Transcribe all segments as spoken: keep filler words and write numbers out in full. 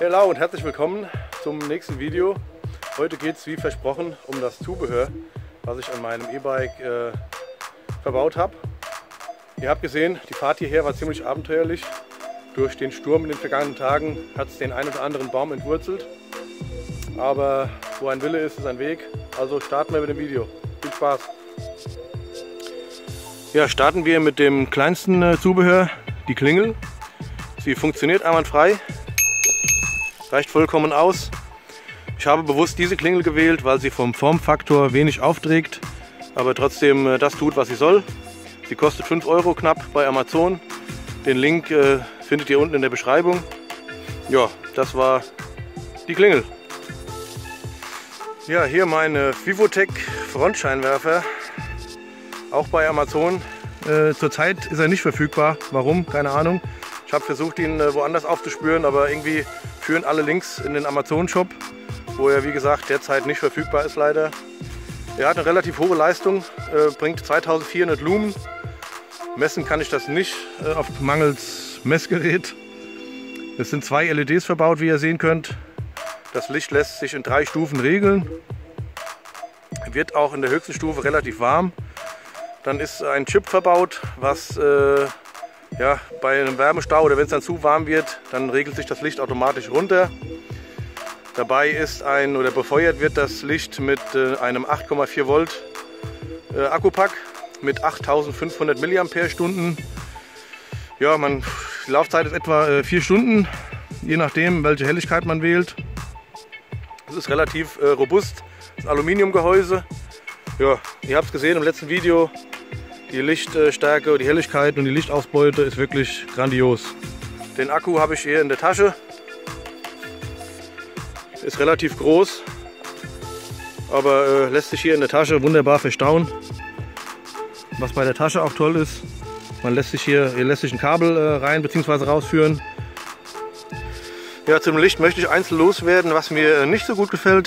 Hallo und herzlich willkommen zum nächsten Video. Heute geht es wie versprochen um das Zubehör, was ich an meinem E-Bike äh, verbaut habe. Ihr habt gesehen, die Fahrt hierher war ziemlich abenteuerlich. Durch den Sturm in den vergangenen Tagen hat es den einen oder anderen Baum entwurzelt. Aber wo ein Wille ist, ist ein Weg. Also starten wir mit dem Video. Viel Spaß! Ja, starten wir mit dem kleinsten äh, Zubehör, die Klingel. Sie funktioniert einwandfrei, reicht vollkommen aus. Ich habe bewusst diese Klingel gewählt, weil sie vom Formfaktor wenig aufträgt, aber trotzdem äh, das tut, was sie soll. Sie kostet fünf Euro knapp bei Amazon. Den Link äh, findet ihr unten in der Beschreibung. Ja, das war die Klingel. Ja, hier mein Vivotec Frontscheinwerfer, auch bei Amazon. Äh, Zurzeit ist er nicht verfügbar. Warum? Keine Ahnung. Ich habe versucht, ihn äh, woanders aufzuspüren, aber irgendwie führen alle Links in den Amazon-Shop, wo er wie gesagt derzeit nicht verfügbar ist leider. Er hat eine relativ hohe Leistung, äh, bringt zweitausendvierhundert Lumen. Messen kann ich das nicht, äh, auf mangels Messgerät. Es sind zwei L E Ds verbaut, wie ihr sehen könnt. Das Licht lässt sich in drei Stufen regeln. Wird auch in der höchsten Stufe relativ warm. Dann ist ein Chip verbaut, was äh, ja, bei einem Wärmestau oder wenn es dann zu warm wird, dann regelt sich das Licht automatisch runter. Dabei ist ein oder befeuert wird das Licht mit äh, einem acht Komma vier Volt äh, Akkupack mit achttausendfünfhundert Milliampere-Stunden. Ja, man, die Laufzeit ist etwa äh, vier Stunden, je nachdem welche Helligkeit man wählt. Es ist relativ äh, robust, das Aluminiumgehäuse. Ja, ihr habt es gesehen im letzten Video. Die Lichtstärke, die Helligkeit und die Lichtausbeute ist wirklich grandios. Den Akku habe ich hier in der Tasche. Ist relativ groß, aber äh, lässt sich hier in der Tasche wunderbar verstauen. Was bei der Tasche auch toll ist, man lässt sich hier, hier lässt sich ein Kabel äh, rein bzw. rausführen. Ja, zum Licht möchte ich eins loswerden, was mir nicht so gut gefällt.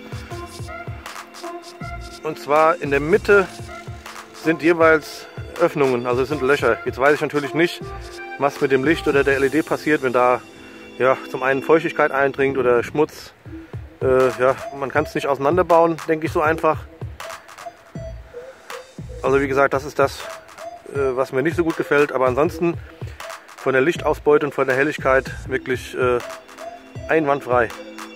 Und zwar in der Mitte sind jeweils Öffnungen, also es sind Löcher. Jetzt weiß ich natürlich nicht, was mit dem Licht oder der L E D passiert, wenn da ja, zum einen Feuchtigkeit eindringt oder Schmutz. Äh, ja, man kann es nicht auseinanderbauen, denke ich so einfach. Also wie gesagt, das ist das, äh, was mir nicht so gut gefällt. Aber ansonsten von der Lichtausbeute und von der Helligkeit wirklich äh, einwandfrei.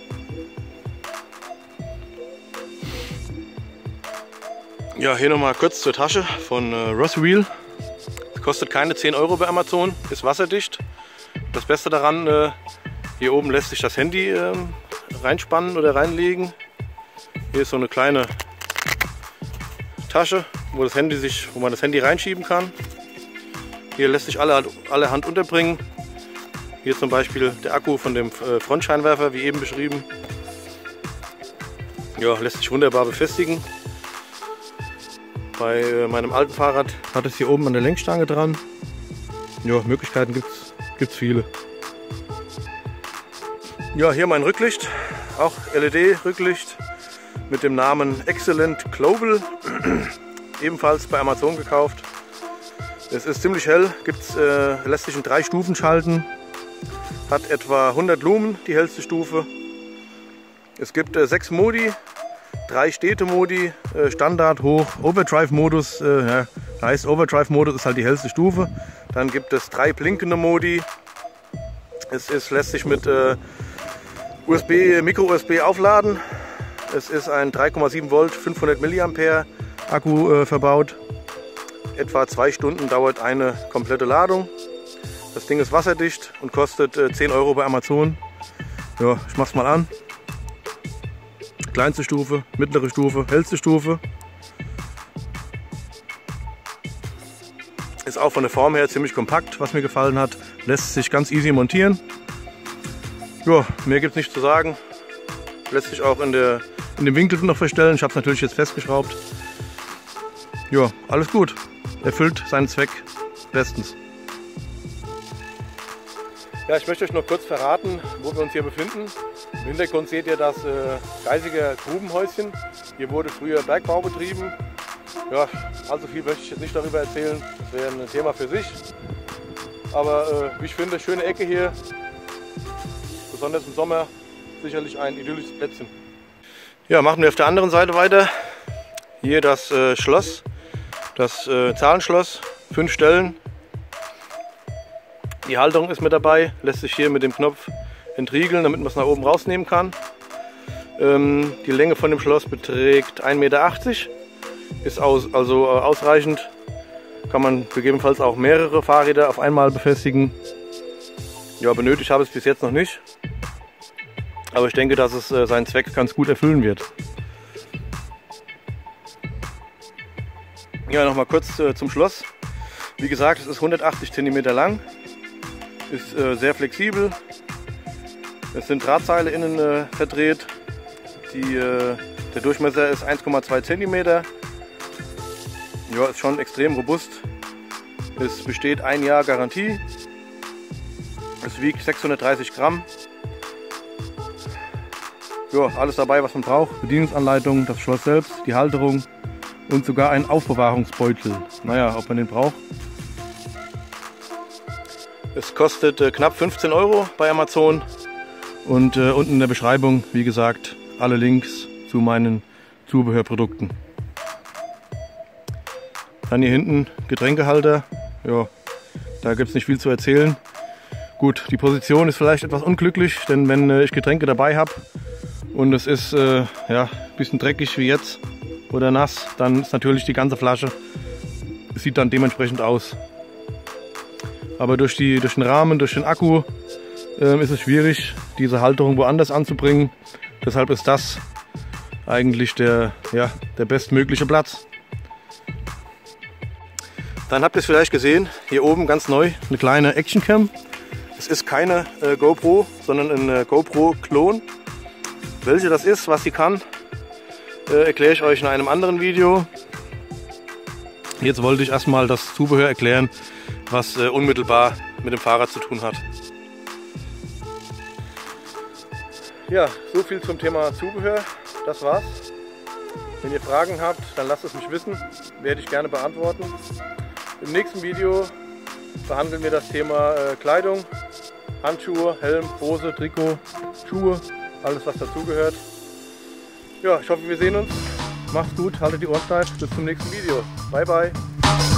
Ja, hier nochmal kurz zur Tasche von äh, Rosswheel. Kostet keine zehn Euro bei Amazon, ist wasserdicht. Das Beste daran, äh, hier oben lässt sich das Handy äh, reinspannen oder reinlegen. Hier ist so eine kleine Tasche, wo, das Handy sich, wo man das Handy reinschieben kann. Hier lässt sich alle, alle Hand unterbringen. Hier zum Beispiel der Akku von dem äh, Frontscheinwerfer, wie eben beschrieben. Ja, lässt sich wunderbar befestigen. Bei äh, meinem alten Fahrrad hat es hier oben an der Lenkstange dran. Ja, Möglichkeiten gibt es viele. Ja, hier mein Rücklicht, auch L E D-Rücklicht mit dem Namen Excellent Global, ebenfalls bei Amazon gekauft. Es ist ziemlich hell, gibt's, äh, lässt sich in drei Stufen schalten, hat etwa hundert Lumen, die hellste Stufe. Es gibt äh, sechs Modi. Drei Städte-Modi, äh, Standard, Hoch, Overdrive-Modus, äh, ja, heißt Overdrive-Modus ist halt die hellste Stufe. Dann gibt es drei blinkende Modi. Es ist, lässt sich mit äh, U S B, Micro-U S B aufladen. Es ist ein drei Komma sieben Volt, fünfhundert Milliampere Akku äh, verbaut. Etwa zwei Stunden dauert eine komplette Ladung. Das Ding ist wasserdicht und kostet äh, zehn Euro bei Amazon. Ja, ich mach's mal an. Kleinste Stufe, mittlere Stufe, hellste Stufe. Ist auch von der Form her ziemlich kompakt, was mir gefallen hat. Lässt sich ganz easy montieren. Ja, mehr gibt es nicht zu sagen. Lässt sich auch in, der, in dem Winkel noch verstellen. Ich habe es natürlich jetzt festgeschraubt. Ja, alles gut. Erfüllt seinen Zweck bestens. Ja, ich möchte euch noch kurz verraten, wo wir uns hier befinden. Im Hintergrund seht ihr das äh, Geisiger Grubenhäuschen. Hier wurde früher Bergbau betrieben. Ja, allzu viel möchte ich jetzt nicht darüber erzählen. Das wäre ein Thema für sich. Aber äh, wie ich finde, schöne Ecke hier. besonders im Sommer sicherlich ein idyllisches Plätzchen. Ja, machen wir auf der anderen Seite weiter. Hier das äh, Schloss, das äh, Zahlenschloss, fünf Stellen. Die Halterung ist mit dabei, lässt sich hier mit dem Knopf entriegeln, damit man es nach oben rausnehmen kann. Ähm, die Länge von dem Schloss beträgt ein Meter achtzig, ist aus, also äh, ausreichend. Kann man gegebenenfalls auch mehrere Fahrräder auf einmal befestigen. Ja, benötigt habe ich es bis jetzt noch nicht. Aber ich denke, dass es äh, seinen Zweck ganz gut erfüllen wird. Ja, nochmal kurz äh, zum Schloss. Wie gesagt, es ist hundertachtzig Zentimeter lang, ist äh, sehr flexibel. Es sind Drahtseile innen äh, verdreht. Die, äh, der Durchmesser ist eins Komma zwei Zentimeter. Ja, ist schon extrem robust. Es besteht ein Jahr Garantie. Es wiegt sechshundertdreißig Gramm. Ja, alles dabei, was man braucht. Bedienungsanleitung, das Schloss selbst, die Halterung und sogar ein Aufbewahrungsbeutel. Naja, ob man den braucht. Es kostet äh, knapp fünfzehn Euro bei Amazon. Und äh, unten in der Beschreibung, wie gesagt, alle Links zu meinen Zubehörprodukten. Dann hier hinten Getränkehalter. Ja, da gibt es nicht viel zu erzählen. Gut, die Position ist vielleicht etwas unglücklich, denn wenn äh, ich Getränke dabei habe und es ist äh, ja, ein bisschen dreckig wie jetzt oder nass, dann ist natürlich die ganze Flasche, sieht dann dementsprechend aus. Aber durch, die, durch den Rahmen, durch den Akku äh, ist es schwierig, diese Halterung woanders anzubringen. Deshalb ist das eigentlich der, ja, der bestmögliche Platz. Dann habt ihr es vielleicht gesehen, hier oben ganz neu eine kleine Actioncam. Es ist keine äh, GoPro, sondern ein äh, GoPro-Klon. Welche das ist, was sie kann, äh, erkläre ich euch in einem anderen Video. Jetzt wollte ich erstmal das Zubehör erklären, was äh, unmittelbar mit dem Fahrrad zu tun hat. Ja, so viel zum Thema Zubehör. Das war's. Wenn ihr Fragen habt, dann lasst es mich wissen. Werde ich gerne beantworten. Im nächsten Video behandeln wir das Thema äh, Kleidung, Handschuhe, Helm, Hose, Trikot, Schuhe, alles was dazugehört. Ja, ich hoffe, wir sehen uns. Macht's gut, haltet die Ohren steif. Bis zum nächsten Video. Bye, bye.